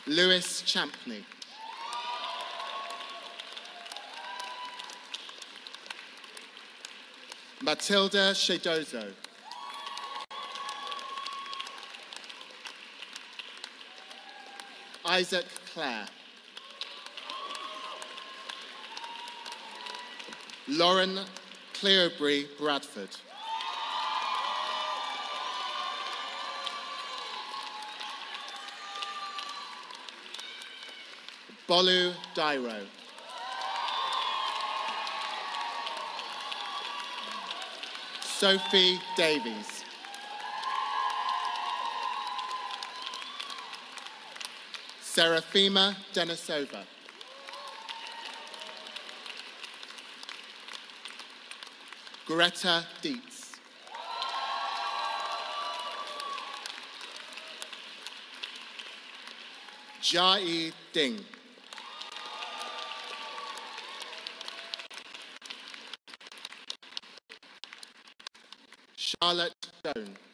Lewis Champney. Matilda Shedozo. Isaac Clare. Lauren Cleobury Bradford. Bolu Dairo. Sophie Davies. Serafima Denisova. Greta Dietz. Jai Ding. Charlotte Stone.